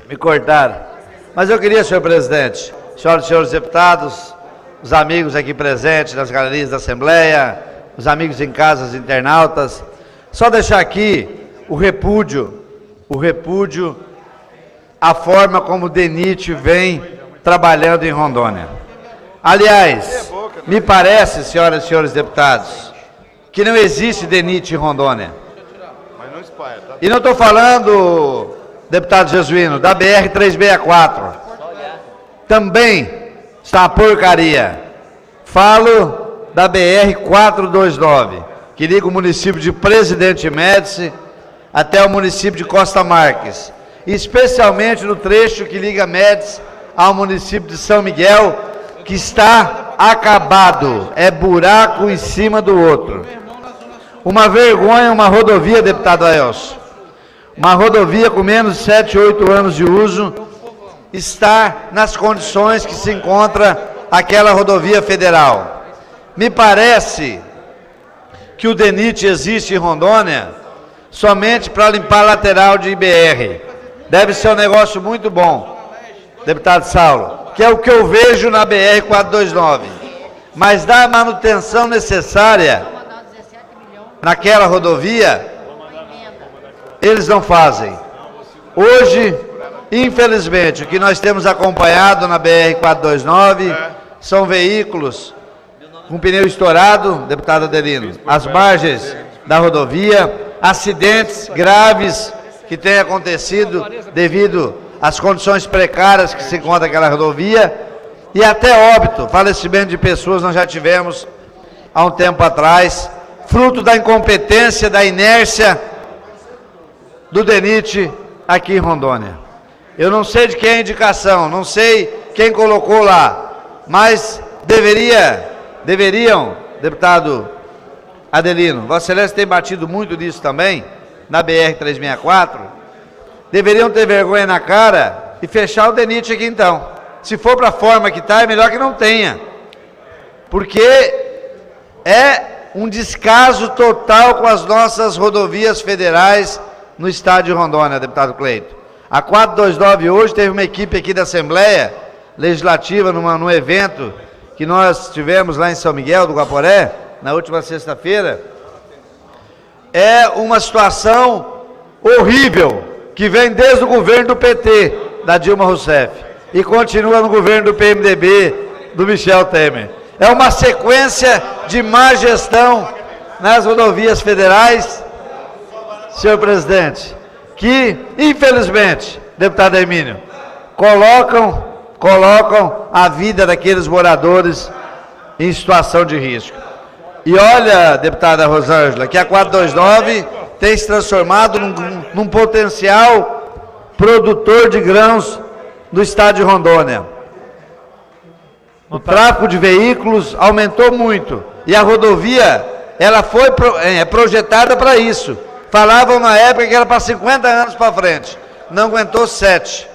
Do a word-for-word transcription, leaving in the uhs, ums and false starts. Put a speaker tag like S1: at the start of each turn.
S1: Me cortaram. Mas eu queria, senhor presidente, senhoras e senhores deputados, os amigos aqui presentes nas galerias da Assembleia, os amigos em casa, os internautas, só deixar aqui o repúdio, o repúdio à forma como o DENIT vem trabalhando em Rondônia. Aliás, me parece, senhoras e senhores deputados, que não existe DENIT em Rondônia. E não estou falando, deputado Jesuíno, da B R trezentos e sessenta e quatro. Também está uma porcaria. Falo da B R quatrocentos e vinte e nove, que liga o município de Presidente Médici até o município de Costa Marques, especialmente no trecho que liga Médici ao município de São Miguel, que está acabado, é buraco em cima do outro. Uma vergonha, uma rodovia, deputado Aelso, uma rodovia com menos de sete, oito anos de uso, está nas condições que se encontra aquela rodovia federal. Me parece que o DENIT existe em Rondônia somente para limpar a lateral de I B R. Deve ser um negócio muito bom, deputado Saulo, que é o que eu vejo na B R quatrocentos e vinte e nove. Mas da manutenção necessária naquela rodovia, eles não fazem. Hoje, infelizmente, o que nós temos acompanhado na B R quatrocentos e vinte e nove são veículos com pneu estourado, deputado Adelino, as margens da rodovia, acidentes graves que têm acontecido devido às condições precárias que se encontra aquela rodovia, e até óbito, falecimento de pessoas nós já tivemos há um tempo atrás, fruto da incompetência, da inércia do DENIT aqui em Rondônia. Eu não sei de quem é a indicação, não sei quem colocou lá, mas deveria, deveriam, deputado Adelino, Vossa Excelência tem batido muito nisso também, na B R trezentos e sessenta e quatro, deveriam ter vergonha na cara e fechar o DENIT aqui então. Se for para a forma que está, é melhor que não tenha, porque é um descaso total com as nossas rodovias federais no estado de Rondônia, deputado Cleito. A quatrocentos e vinte e nove hoje teve uma equipe aqui da Assembleia Legislativa, numa, num evento que nós tivemos lá em São Miguel do Guaporé, na última sexta-feira. É uma situação horrível, que vem desde o governo do P T, da Dilma Rousseff, e continua no governo do P M D B, do Michel Temer. É uma sequência de má gestão nas rodovias federais, senhor presidente, que, infelizmente, deputado Hermínio, colocam, colocam a vida daqueles moradores em situação de risco. E olha, deputada Rosângela, que a quatrocentos e vinte e nove tem se transformado num, num potencial produtor de grãos do estado de Rondônia. O tráfego de veículos aumentou muito e a rodovia, ela foi pro, é, projetada para isso. Falavam na época que era para cinquenta anos para frente, não aguentou sete.